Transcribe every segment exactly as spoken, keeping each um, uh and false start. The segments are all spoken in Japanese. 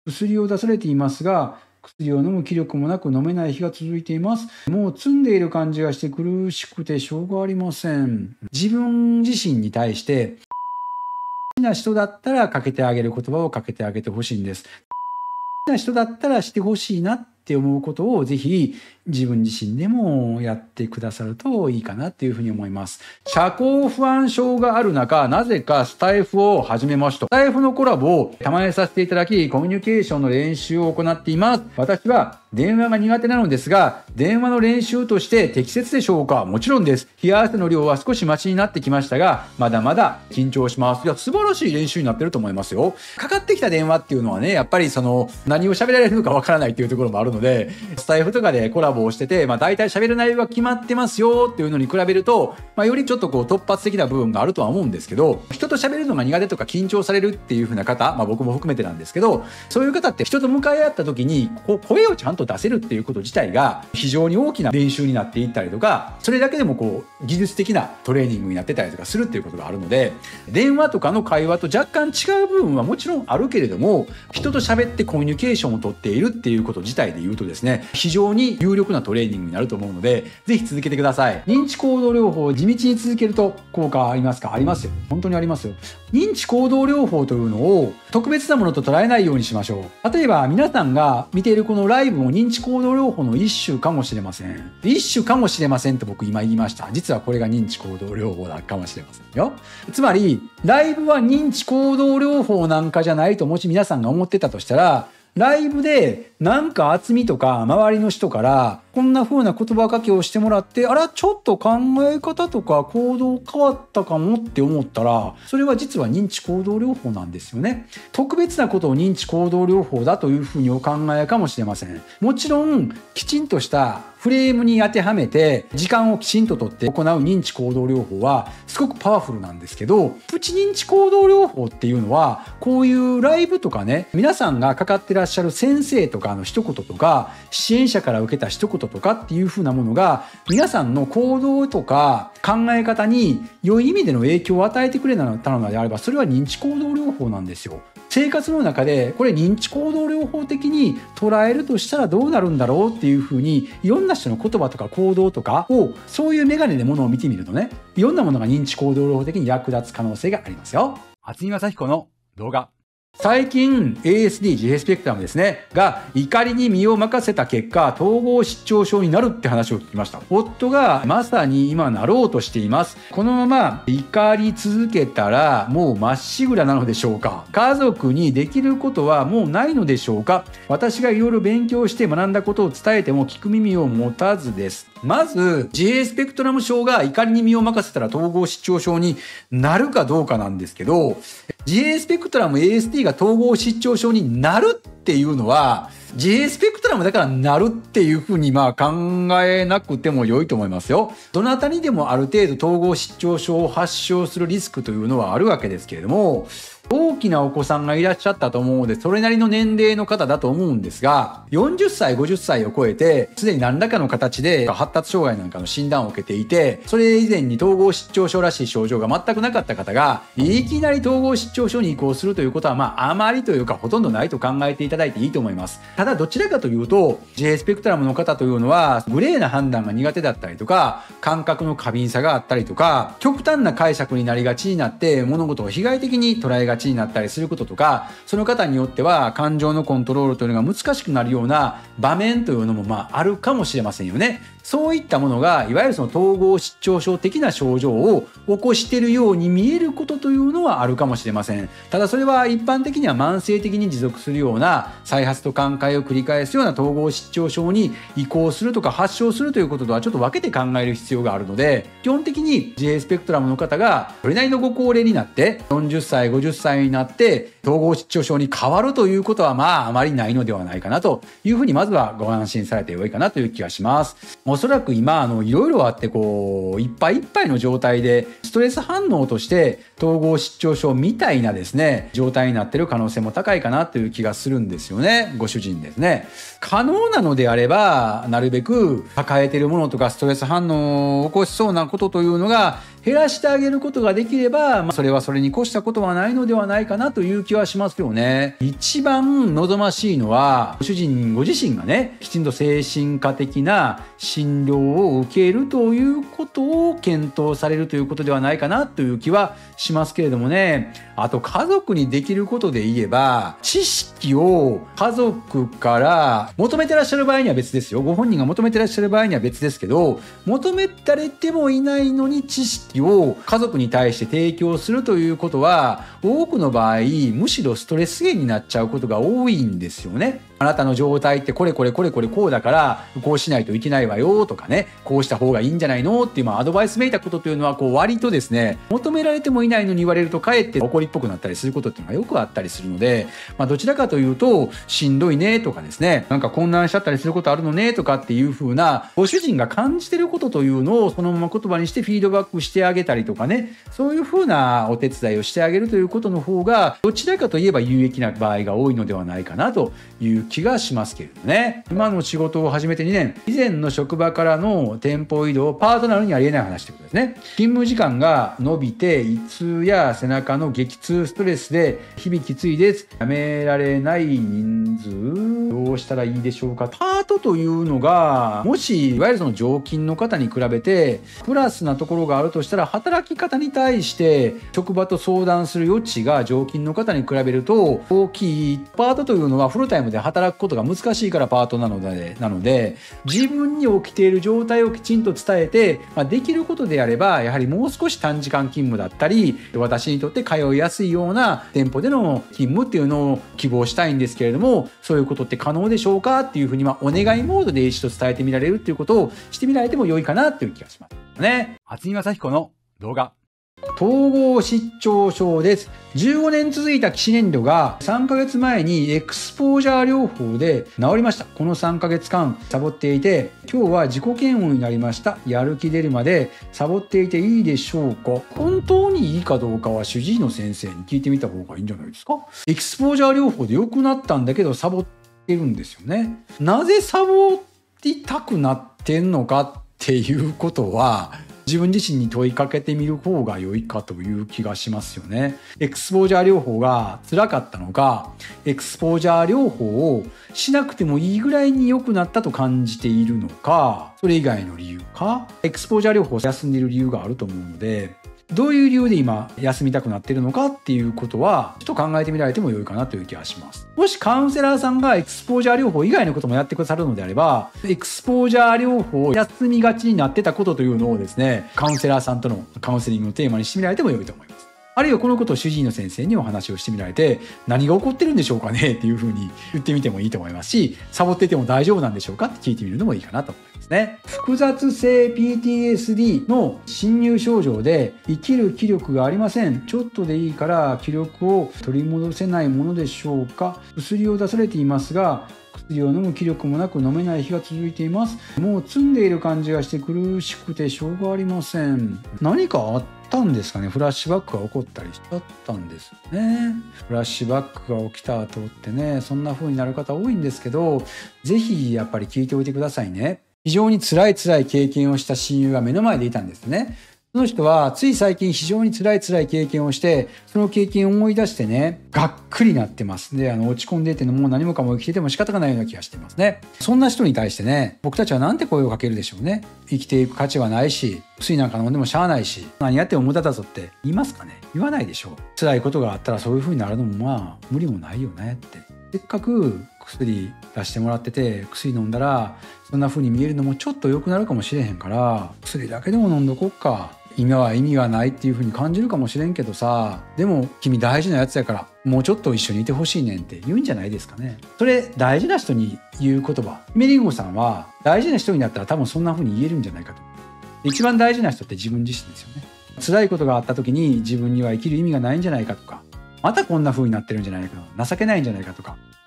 薬を出されていますが、薬を飲む気力もなく飲めない日が続いています。もう積んでいる感じがして苦しくてしょうがありません。自分自身に対して、好きな人だったらかけてあげる言葉をかけてあげてほしいんです。好きな人だったらしてほしいなって思うことをぜひ自分自身でもやってくださるといいかなっていうふうに思います。社交不安症がある中、なぜかスタイフを始めました。スタイフのコラボをたまにさせていただき、コミュニケーションの練習を行っています。私は電話が苦手なのですが、電話の練習として適切でしょうか？もちろんです。冷や汗の量は少しマシになってきましたが、まだまだ緊張します。いや、素晴らしい練習になってると思いますよ。かかってきた電話っていうのはね、やっぱりその、何を喋られるのかわからないっていうところもあるので、スタイフとかでコラボをしてて、まあ大体喋る内容が決まってますよっていうのに比べると、まあよりちょっとこう突発的な部分があるとは思うんですけど、人と喋るのが苦手とか緊張されるっていう風な方、まあ僕も含めてなんですけど、そういう方って人と向かい合った時に、こう声をちゃんと出せるっていうこと自体が非常に大きな練習になっていったりとか、それだけでもこう技術的なトレーニングになってたりとかするっていうことがあるので、電話とかの会話と若干違う部分はもちろんあるけれども、人と喋ってコミュニケーションをとっているっていうこと自体で言うとですね、非常に有力なトレーニングになると思うので、ぜひ続けてください。認知行動療法を地道に続けると効果はありますか？ありますよ。本当にありますよ。認知行動療法というのを特別なものと捉えないようにしましょう。例えば皆さんが見ているこのライブも認知行動療法の一種かもしれません。一種かもしれませんと僕今言いました。実はこれが認知行動療法だかもしれませんよ。つまり、ライブは認知行動療法なんかじゃないともし皆さんが思ってたとしたら、ライブでなんか厚みとか周りの人からこんな風な言葉かけをしてもらって、あらちょっと考え方とか行動変わったかもって思ったら、それは実は認知行動療法なんですよね。特別なことを認知行動療法だというふうにお考えかもしれません。もちろんきちんとしたフレームに当てはめて時間をきちんととって行う認知行動療法はすごくパワフルなんですけど、プチ認知行動療法っていうのはこういうライブとかね、皆さんがかかってらっしゃる先生とかの一言とか支援者から受けた一言とかっていう風なものが皆さんの行動とか考え方に良い意味での影響を与えてくれたのであれば、それは認知行動療法なんですよ。生活の中でこれ認知行動療法的に捉えるとしたらどうなるんだろうっていう風に、いろんな人の言葉とか行動とかをそういう眼鏡でものを見てみるとね、いろんなものが認知行動療法的に役立つ可能性がありますよ。厚見正彦の動画。最近 エーエスディー 自閉スペクトラムですねが怒りに身を任せた結果統合失調症になるって話を聞きました。夫がまさに今なろうとしています。このまま怒り続けたらもうまっしぐらなのでしょうか？家族にできることはもうないのでしょうか？私がいろいろ勉強して学んだことを伝えても聞く耳を持たずです。まず自閉スペクトラム症が怒りに身を任せたら統合失調症になるかどうかなんですけど、自閉スペクトラム エーエスディー が統合失調症になるっていうのは自閉スペクトラムだからなるっていうふうにまあ考えなくても良いと思いますよ。どなたにでもある程度統合失調症を発症するリスクというのはあるわけですけれども、大きなお子さんがいらっしゃったと思うのでそれなりの年齢の方だと思うんですが、よんじゅっさいごじゅっさいを超えてすでに何らかの形で発達障害なんかの診断を受けていて、それ以前に統合失調症らしい症状が全くなかった方がいきなり統合失調症に移行するということはまああまりというかほとんどないと考えていただいていいと思います。ただどちらかというと自閉スペクトラムの方というのはグレーな判断が苦手だったりとか、感覚の過敏さがあったりとか、極端な解釈になりがちになって物事を被害的に捉えがちになったりすることとか、その方によっては感情のコントロールというのが難しくなるような場面というのもまああるかもしれませんよね。そういったものがいわゆるその統合失調症的な症状を起こしているように見えることというのはあるかもしれません。ただそれは一般的には慢性的に持続するような再発と寛解を繰り返すような統合失調症に移行するとか発症するということとはちょっと分けて考える必要があるので、基本的に自閉スペクトラムの方がそれなりのご高齢になってよんじゅっさいごじゅっさいになって統合失調症に変わるということはまああまりないのではないかなというふうにまずはご安心されてよいかなという気がします。おそらく今あのいろいろあってこういっぱいいっぱいの状態でストレス反応として統合失調症みたいなですね状態になっている可能性も高いかなという気がするんですよね。ご主人ですね。可能なのであればなるべく抱えているものとかストレス反応を起こしそうなことというのが減らしてあげることができれば、まあ、それはそれに越したことはないのではないかなという気はしますよね。一番望ましいのは、ご主人ご自身がね、きちんと精神科的な診療を受けるということを検討されるということではないかなという気はしますけれどもね。あと家族にできることで言えば、知識を家族から求めてらっしゃる場合には別ですよ。ご本人が求めてらっしゃる場合には別ですけど、求められてもいないのに知識を家族に対して提供するということは、多くの場合むしろストレス源になっちゃうことが多いんですよね。あなたの状態ってこれこれこれこれこうだからこうしないといけないわよとかね、こうした方がいいんじゃないのっていうまあアドバイスめいたことというのは、こう割とですね、求められてもいないのに言われるとかえって怒りっぽくなったりすることっていうのがよくあったりするので、まあ、どちらかというとしんどいねとかですね、なんか混乱しちゃったりすることあるのねとかっていう風な、ご主人が感じてることというのをそのまま言葉にしてフィードバックしてあげたりとかね、そういう風なお手伝いをしてあげるということの方が、どちらかといえば有益な場合が多いのではないかなという気がしますけれどもね。今の仕事を始めてにねん、以前の職場からの店舗移動、パートナーにありえない話ということですね。勤務時間が伸びて胃痛や背中の激痛、ストレスで日々きついです。やめられない人数、どうしたらいいでしょうか。パートというのが、もしいわゆるその常勤の方に比べてプラスなところがあるとしたら、働き方に対して職場と相談する余地が常勤の方に比べると大きい。パートというのはフルタイムで働くことが難しいからパートなので、なので自分に起きている状態をきちんと伝えて、まあ、できることであればやはりもう少し短時間勤務だったり、私にとって通いやすいような店舗での勤務っていうのを希望したいんですけれども、そういうことって可能でしょうかっていうふうに、まあ、お願いモードで一度伝えてみられるっていうことをしてみられても良いかなという気がしますね。渥美正彦の動画。統合失調症です。じゅうごねん続いた起死燃料がさんかげつまえにエクスポージャー療法で治りました。このさんかげつかんサボっていて、今日は自己嫌悪になりました。やる気出るまでサボっていていいでしょうか。本当にいいかどうかは主治医の先生に聞いてみた方がいいんじゃないですか。エクスポージャー療法で良くなったんだけどサボってるんですよね。なぜサボりたくなってんのかっていうことは、自分自身に問いかけてみる方が良いかという気がしますよね。エクスポージャー療法が辛かったのか、エクスポージャー療法をしなくてもいいぐらいに良くなったと感じているのか、それ以外の理由か。エクスポージャー療法を休んでいる理由があると思うので、どういう理由で今休みたくなっているのかっていうことはちょっと考えてみられても良いかなという気がします。もしカウンセラーさんがエクスポージャー療法以外のこともやってくださるのであれば、エクスポージャー療法を休みがちになってたことというのをですね、カウンセラーさんとのカウンセリングのテーマにしてみられても良いと思います。あるいはこのことを主治医の先生にお話をしてみられて、何が起こってるんでしょうかねっていうふうに言ってみてもいいと思いますし、サボってても大丈夫なんでしょうかって聞いてみるのもいいかなと思いますね。複雑性 ピーティーエスディー の侵入症状で生きる気力がありません。ちょっとでいいから気力を取り戻せないものでしょうか。薬を出されていますが、薬を飲む気力もなく飲めない日が続いています。もう積んでいる感じがして苦しくてしょうがありません。何かあったんですかね。フラッシュバックが起こったりしちゃったんですね。フラッシュバックが起きた後ってね、そんな風になる方多いんですけど、ぜひやっぱり聞いておいてくださいね。非常に辛い辛い経験をした親友が目の前でいたんですね。その人はつい最近非常に辛い辛い経験をして、その経験を思い出してね、がっくりなってます。で、あの落ち込んでいてもう何もかも生きてても仕方がないような気がしてますね。そんな人に対してね、僕たちはなんて声をかけるでしょうね。生きていく価値はないし、薬なんか飲んでもしゃあないし、何やっても無駄だぞって言いますかね。言わないでしょう。辛いことがあったらそういう風になるのもまあ無理もないよねって。せっかく薬出してもらってて、薬飲んだらそんな風に見えるのもちょっと良くなるかもしれへんから、薬だけでも飲んどこっか。今は意味がないっていう風に感じるかもしれんけどさ、でも君大事なやつやからもうちょっと一緒にいてほしいねんって言うんじゃないですかね。それ大事な人に言う言葉。メリンゴさんは大事な人になったら多分そんな風に言えるんじゃないかと。一番大事な人って自分自身ですよね。辛いことがあった時に自分には生きる意味がないんじゃないかとか、またこんな風になってるんじゃないか、情けないんじゃないかとか、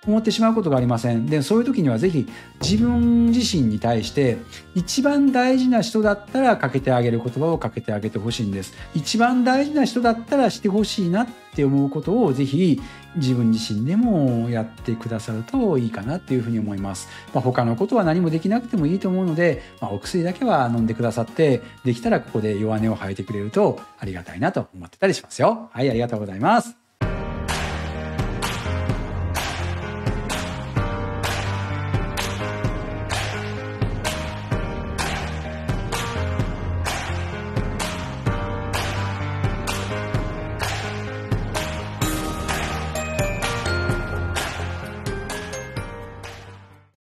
思ってしまうことがありません。で、そういう時にはぜひ自分自身に対して一番大事な人だったらかけてあげる言葉をかけてあげてほしいんです。一番大事な人だったらしてほしいなって思うことをぜひ自分自身でもやってくださるといいかなっていうふうに思います。まあ、他のことは何もできなくてもいいと思うので、まあ、お薬だけは飲んでくださって、できたらここで弱音を吐いてくれるとありがたいなと思ってたりしますよ。はい、ありがとうございます。